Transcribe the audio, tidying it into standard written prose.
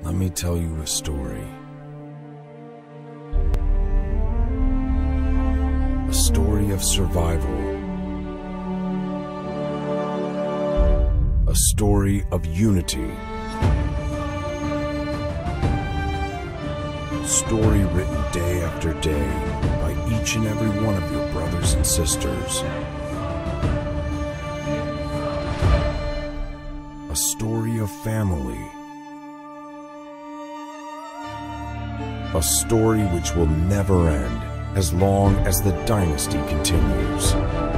Let me tell you a story. A story of survival. A story of unity. A story written day after day by each and every one of your brothers and sisters. A story of family. A story which will never end as long as the dynasty continues.